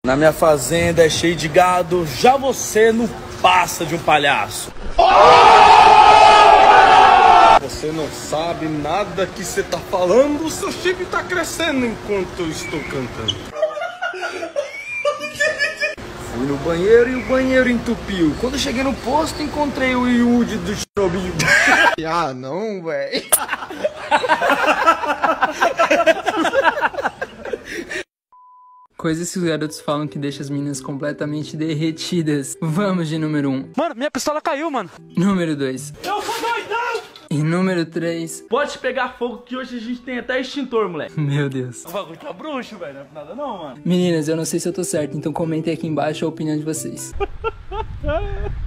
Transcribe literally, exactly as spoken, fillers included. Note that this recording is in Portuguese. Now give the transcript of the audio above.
Na minha fazenda é cheio de gado, já você não passa de um palhaço. Você não sabe nada que você tá falando, o seu chifre tá crescendo enquanto eu estou cantando. Fui no banheiro e o banheiro entupiu. Quando eu cheguei no posto, encontrei o Yudi do Chernobyl. Ah, não, véi. Coisas que os garotos falam que deixam as meninas completamente derretidas. Vamos de número um. Mano, minha pistola caiu, mano. Número dois. Eu sou doidão! E número três. Pode pegar fogo que hoje a gente tem até extintor, moleque. Meu Deus. O bagulho tá bruxo, velho. Não é nada não, mano. Meninas, eu não sei se eu tô certo, então comentem aqui embaixo a opinião de vocês.